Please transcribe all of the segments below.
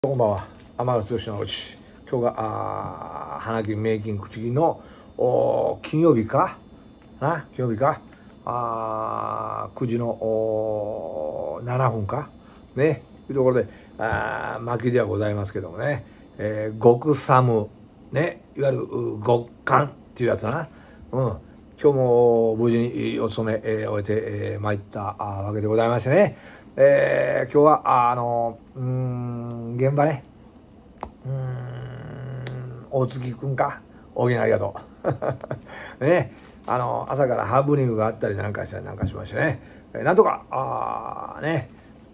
こんばんは、天野剛のおうち。今日が花金名金口金の金曜日かな、金曜日か9時の7分かね、というところで巻きではございますけどもね、極寒ね、いわゆる極寒っていうやつだな。今日も無事にお勤め、終えて参ったわけでございましてね、今日は現場ね、大月くんか、大きなありがとうね、朝からハプニングがあったりなんかしたりなんかしましてね、なんとかね、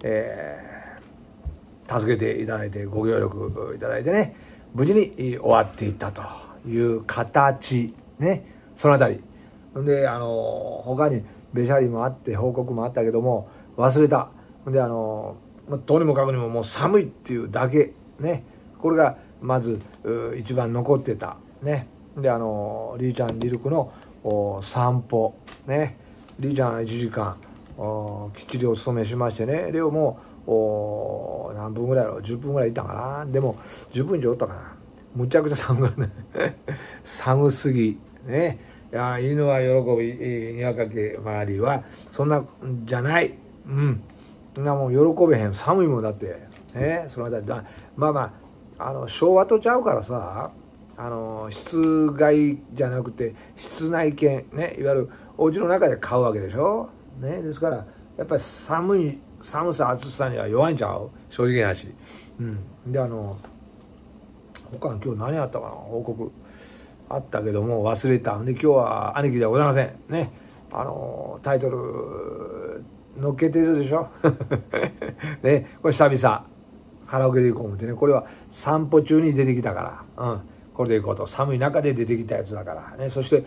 助けていただいてご協力いただいてね、無事に終わっていったという形ね。そのあたりで他にべしゃりもあって報告もあったけども忘れた。でとにもかくにももう寒いっていうだけね、これがまず一番残ってたね。でりーちゃんリルクの散歩ね、りーちゃん1時間きっちりお勤めしましてね、レオも何分ぐらいやろ、10分ぐらいいたかな。でも10分以上おったかな。むちゃくちゃ寒かった寒すぎね。いや犬は喜びにわかけ周りはそんなんじゃない。そんなもん喜べへん、寒いもんだってね。そのあたりまあ昭和とちゃうからさ、室外じゃなくて室内犬ね、いわゆるお家の中で飼うわけでしょね。ですからやっぱり寒さ暑さには弱いんちゃう、正直な話。で他に今日何あったかな、報告あったけども忘れたんで、今日は兄貴ではございませんね。タイトル載っけてるでしょね、これ久々カラオケで行こう思ってね、これは散歩中に出てきたから、これで行こうと、寒い中で出てきたやつだからね。そして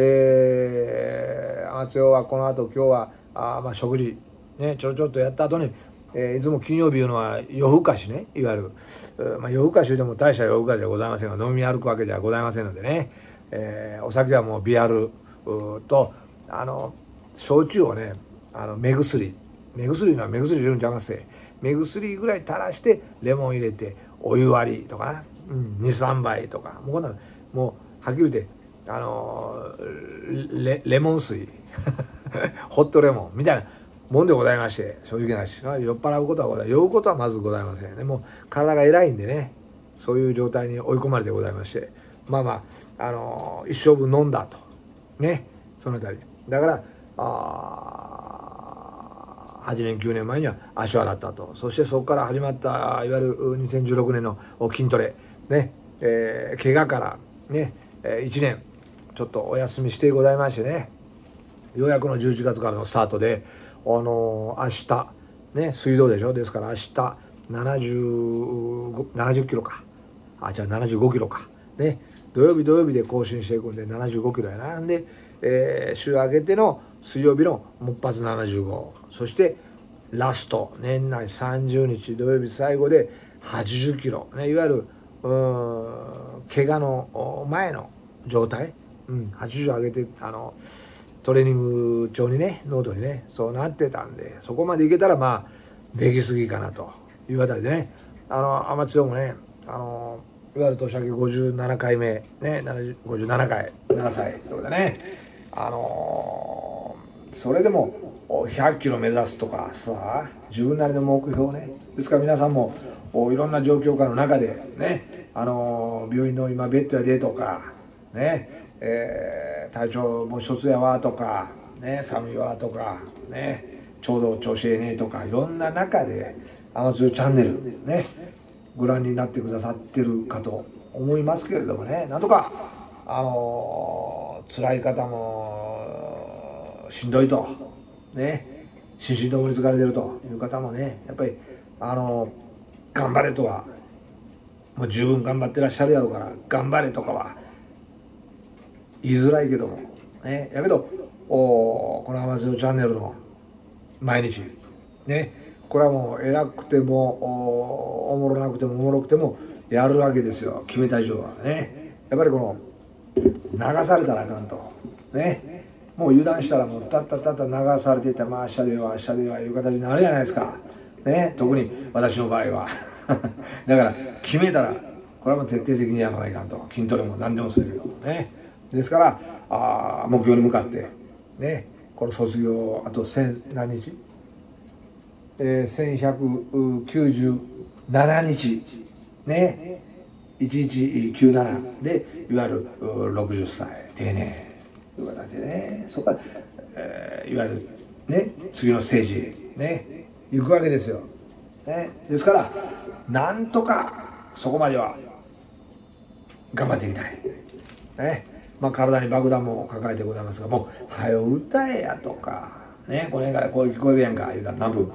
松代はこの後今日は食事ねちょっとやった後に、いつも金曜日いうのは夜更かしね、いわゆる、夜更かしでも大した夜更かしではございませんが、飲み歩くわけではございませんのでね、お酒はもうビアルと焼酎をね、目薬のは目薬入れるんちゃいますね。目薬ぐらい垂らしてレモン入れてお湯割りとかな、2、3杯とか、もうこんなのもうはっきり言ってレモン水ホットレモンみたいなもんでございまして、正直な話酔っ払うことは酔うことはまずございませんね。もう体が偉いんでね、そういう状態に追い込まれてございまして、一生分飲んだとね、そのあたりだから8年9年前には足を洗ったと。そしてそこから始まったいわゆる2016年の筋トレね、怪我からね、1年ちょっとお休みしてございましてね、ようやくの11月からのスタートで明日ね、水道でしょ。ですから明日70キロか、じゃあ75キロかね、土曜日で更新していくんで75キロやな。んで、週明けての水曜日のもっぱず75、そしてラスト年内30日土曜日最後で80キロね、いわゆる怪我の前の状態、80上げてトレーニング帳にね、ノートにねそうなってたんで、そこまでいけたらできすぎかなというあたりでね、アマチュアもねいわゆる年明け57回目ね、57回7歳ということでね、それでも100キロ目指すとかさ、自分なりの目標ね。ですから皆さんもいろんな状況下の中でね、病院の今ベッドやでとかね、体調もう一つやわとかね、寒いわとかね、ちょうど調子ええねとか、いろんな中でアマチュアチャンネルねご覧になってくださってるかと思いますけれどもね、なんとか辛い方もしんどいとね、心身ともに疲れてるという方もね、やっぱり頑張れとは、もう十分頑張ってらっしゃるやろうから頑張れとかは言いづらいけどもね、やけどこのアマチュアチャンネルの毎日ね、これはもう偉くてもおもろなくてもおもろくてもやるわけですよ、決めた以上はね。やっぱりこの流されたらあかんとね、もう油断したらもうたった流されていったら明日ではいう形になるじゃないですかね。特に私の場合はだから決めたらこれはもう徹底的にやらないかんと。筋トレも何でもそうだけどね。ですから目標に向かってね、この卒業あと何日、1197日ね、1197でいわゆる60歳定年という形でね、そこから、いわゆるね次のステージへね行くわけですよ、ね、ですからなんとかそこまでは頑張っていきたいね。まあ体に爆弾も抱えてございますが、もう「はよ歌えや」とかね、これからこう聞こえるやんか言うたら何分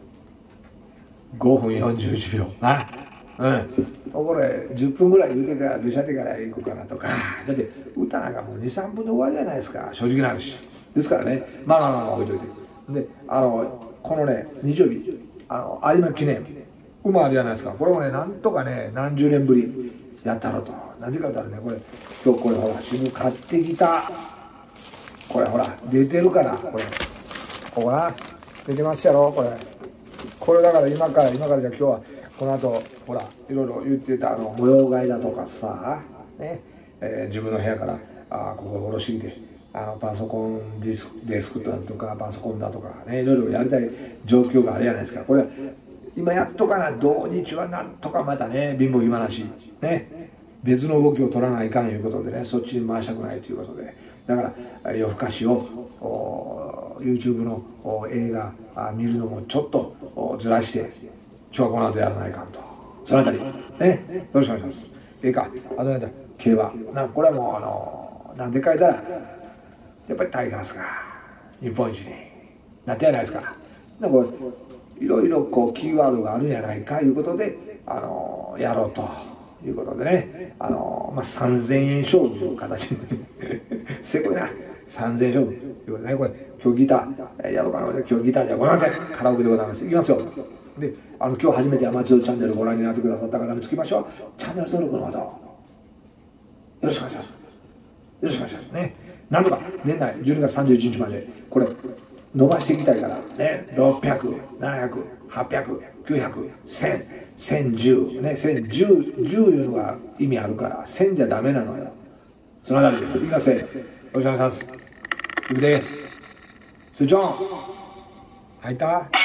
5分41秒な、これ10分ぐらい言うてから出しゃってから行こうかなとか。だって歌なんかもう23分で終わりじゃないですか、正直な話ですからね。まあ置いといて、でこのね日曜日有馬記念馬あるじゃないですか。これもねなんとかね何十年ぶりやったろと。なんでかって言ったらね、これ今日これほら新聞買ってきた、これほら出てるから、これここな出てますやろ、これだから今からじゃあ今日はこの後ほらいろいろ言ってた模様替えだとかさね、自分の部屋からここ下ろしてきてパソコンデスクだとかパソコンだとかね、いろいろやりたい状況があるじゃないですか。これ今やっとかな、土日はなんとかまたね貧乏暇なしね、別の動きを取らないかんということでね、そっちに回したくないということで、だから夜更かしをYouTube の映画見るのもちょっとずらして今日はこの後やらないかんと。そのあたりねよろしくお願いします。いいか、あとね競馬これはもうなんで書いたらやっぱりタイガースが日本一になってやないですか。でこれいろいろキーワードがあるんじゃないかいうことでやろうということでね、3000円勝負という形にせこいな、3000円勝負ということでね、これ今日ギターやろうかな。今日ギターじゃございません、カラオケでございます。いきますよ。で今日初めてアマチュアチャンネルご覧になってくださった方につきましてはチャンネル登録のほどよろしくお願いします。よろしくお願いしますね。なんとか年内12月31日までこれ伸ばしていきたいからね、600、700、800、900、1000、1010ね、1010いうのが意味あるから1000じゃダメなのよ。そのあたりでいきますね。よろしくお願いします。いくでスイッチオン。入った？入ったか？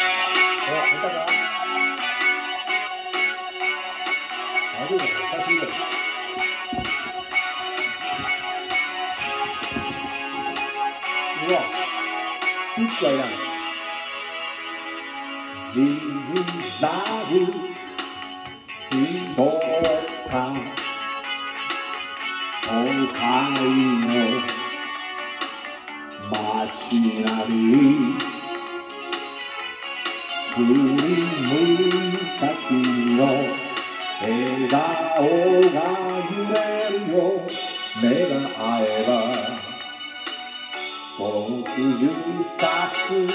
大丈夫だよ、久しぶりだよ。いいよ、ピッチはいらない。ジグザグ拾った都会の街並み振り向いた君の笑顔が揺れるよ。目が合えば僕指さす。い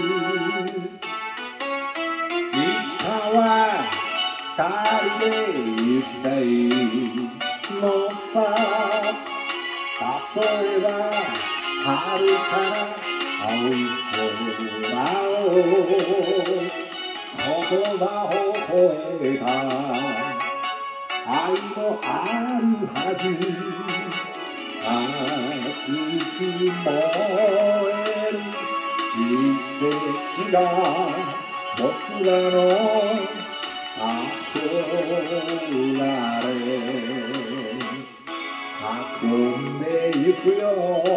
つかは二人で行きたいのさ。例えば遥かな青い空を言葉を超えた愛もあるはず。熱く燃える季節が僕らの憧れ運んでゆくよ。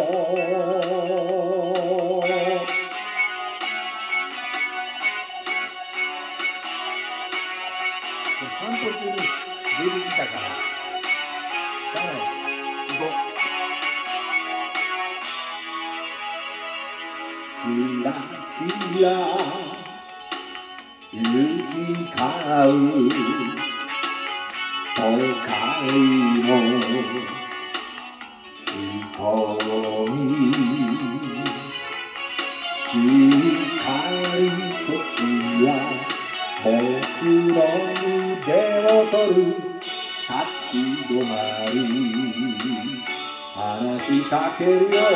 散歩中に出てきたからしゃあない、行こう。キラキラ行き交う都会の人にしっかりときは僕の腕を取る。立ち止まり話しかけるよ。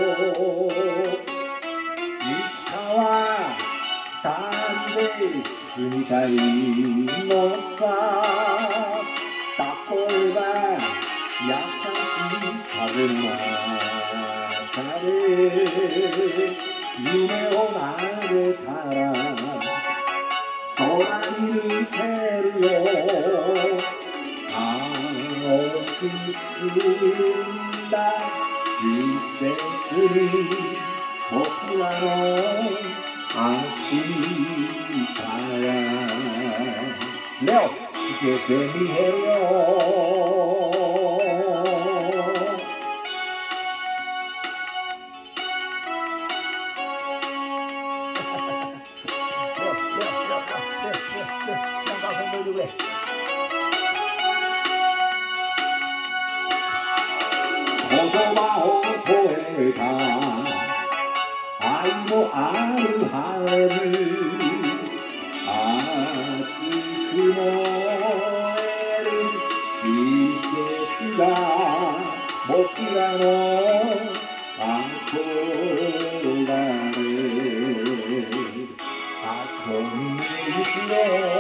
いつかは二人で住みたいのさ。例えば優しい風の中で夢を投げたら空に抜けるよ。青く澄んだ季節に僕らの明日が目をつけてみえるよ。言葉を超えた愛もあるはず。熱く燃える季節が僕らの憧れ。運んでいくよ。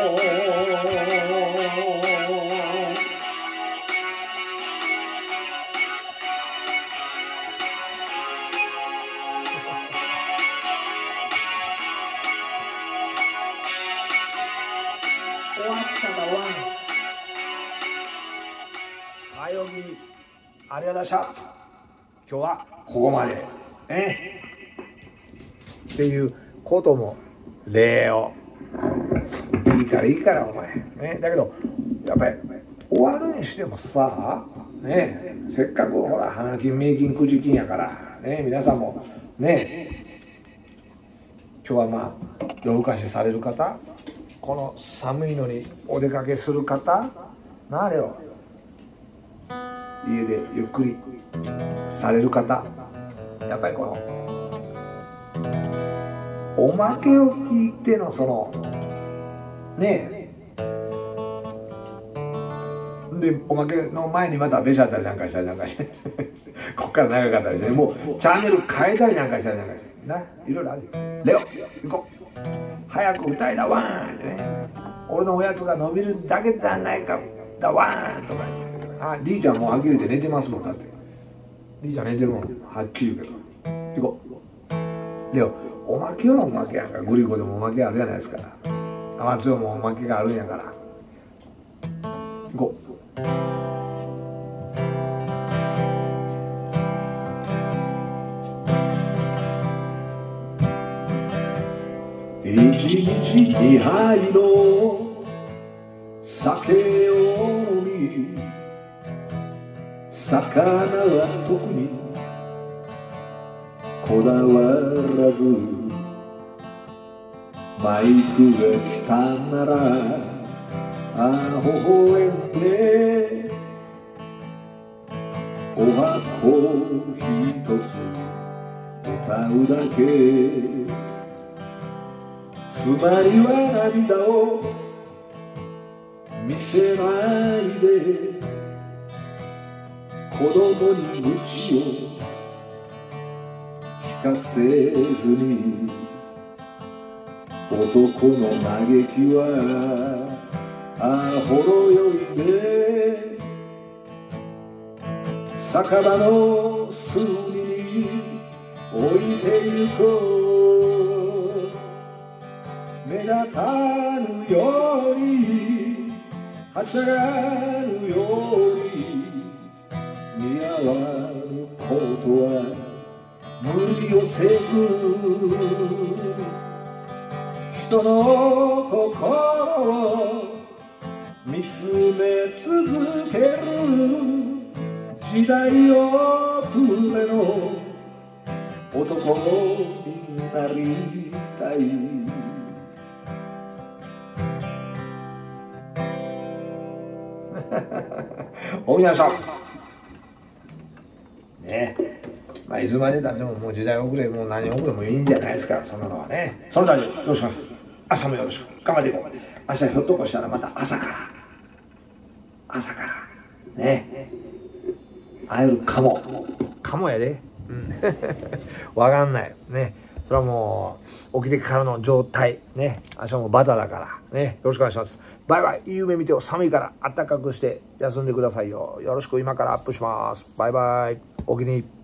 終わっただわ。はい、おぎりありがとうございました。今日はここまでねっていうことも礼をいいからお前ね。だけどやっぱり終わるにしてもさね、せっかくほら花金名金くじ金やからね、皆さんもね今日はまあ夜更かしされる方、この寒いのにお出かけする方なれよ、家でゆっくりされる方、やっぱりこのおまけを聞いてのそのねえで、おまけの前にまたべしゃったりなんかしたりなんかしてこっから長かったりして、ね、もうチャンネル変えたりなんかしたりなんかしてないろいろある。レオ行こう、早く歌いだわーんってね、俺のおやつが伸びるだけじゃないかだわーんとか言って、あ、リーちゃんもう呆れて寝てますもん。だってリーちゃん寝てるもん、はっきり言うけど。行こうレオ、おまけはおまけやんか。グリコでもおまけあるじゃないですか。アマツヨもおまけがあるんやから。行こう。一日二杯の酒を飲み、魚は特にこだわらず、マイクが来たなら微笑んでお箱一つ歌うだけ。つまりは涙を見せないで、子供に愚痴を聞かせずに、男の嘆きはほろ酔いで酒場の隅に置いてゆこう。目立たぬようにはしゃがぬように似合わぬことは無理をせず、人の心を見つめ続ける時代遅れの男になりたい。おみなさんねえ、まあ、いつまでたってももう時代遅れもう何遅れもいいんじゃないですか、そんなのはね。その他によろしくお願いします。明日もよろしく頑張っていこう。明日ひょっとこしたらまた朝からね会えるかもやで、うんわかんないね。 それはもう起きてからの状態ね。明日もバタだからね、よろしくお願いします。バイバイ。いい夢見てよ。寒いから暖かくして休んでくださいよ。よろしく。今からアップします。バイバイ。お気に入り。